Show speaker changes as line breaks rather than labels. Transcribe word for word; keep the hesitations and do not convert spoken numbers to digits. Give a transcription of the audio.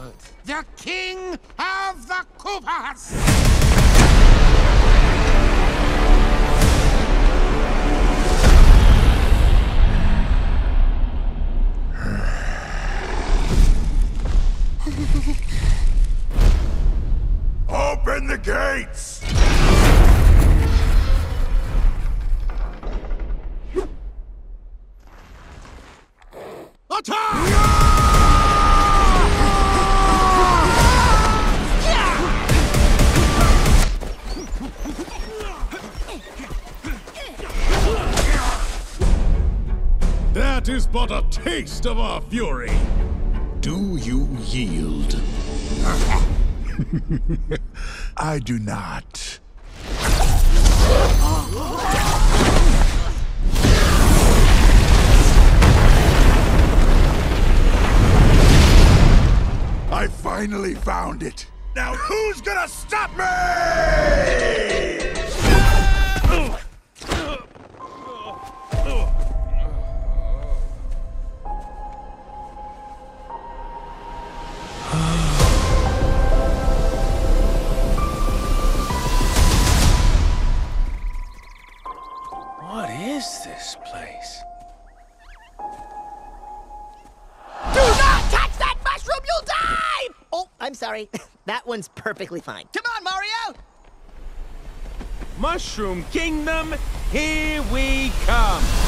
the king of the Koopas!
Open the gates!
Attack!
That is but a taste of our fury. Do you yield?
I do not. I finally found it. Now who's gonna stop me?
What is this place?
Do not touch that mushroom, you'll die! Oh, I'm sorry. That one's perfectly fine. Come on, Mario!
Mushroom Kingdom, here we come!